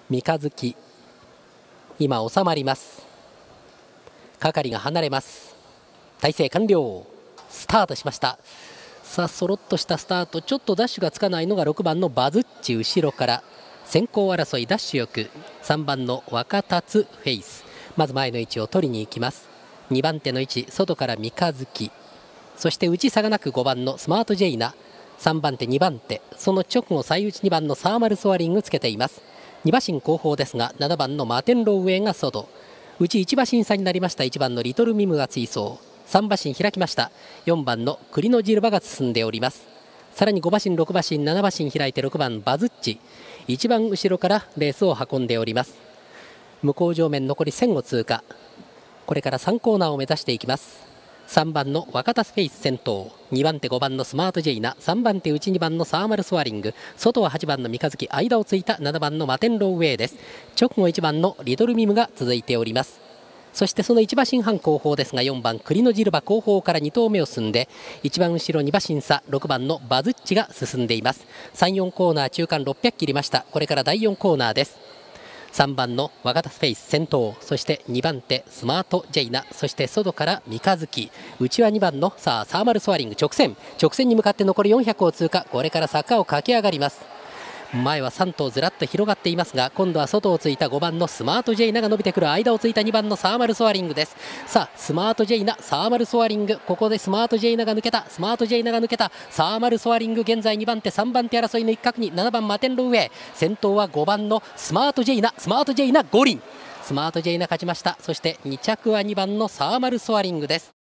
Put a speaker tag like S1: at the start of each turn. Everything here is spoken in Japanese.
S1: 三日月、今収まります。係が離れます。体勢完了。スタートしました。さあそろっとしたスタート、ちょっとダッシュがつかないのが6番のバズッチ。後ろから先行争い、ダッシュよく3番の若立フェイス、まず前の位置を取りに行きます。2番手の位置、外から三日月、そして内差がなく5番のスマートジェイナ、3番手2番手、その直後最内2番のサーマルソアリングつけています。2馬身後方ですが7番のマテンローウェイが外、内1馬身差になりました。1番のリトルミムが追走、3馬身開きました。4番のクリノジルバが進んでおります。さらに5馬身6馬身7馬身開いて6番バズッチ、一番後ろからレースを運んでおります。向こう上面残り1000を通過、これから3コーナーを目指していきます。3番の若田スペース先頭、2番手5番のスマートジェイナ、3番手内2番のサーマルソアリング、外は8番の三日月、間をついた7番のマテンローウェイです。直後1番のリトルミムが続いております。そしてその1馬身半後方ですが4番クリノジルバ後方から2頭目を進んで、一番後ろ2馬身差6番のバズッチが進んでいます。3、4コーナー中間600切りました。これから第4コーナーです。3番の若田スペース先頭、そして2番手スマートジェイナ、そして外から三日月、内は2番のサーマルソアリング、直線に向かって残り400を通過、これから坂を駆け上がります。前は3頭ずらっと広がっていますが、今度は外をついた5番のスマートジェイナが伸びてくる、間をついた2番のサーマルソアリングです。さあスマートジェイナ、サーマルソアリング、ここでスマートジェイナが抜けた、サーマルソアリング現在2番手3番手争いの一角に7番マテンロウェイ、先頭は5番のスマートジェイナ五輪、スマートジェイナ勝ちました。そして2着は2番のサーマルソアリングです。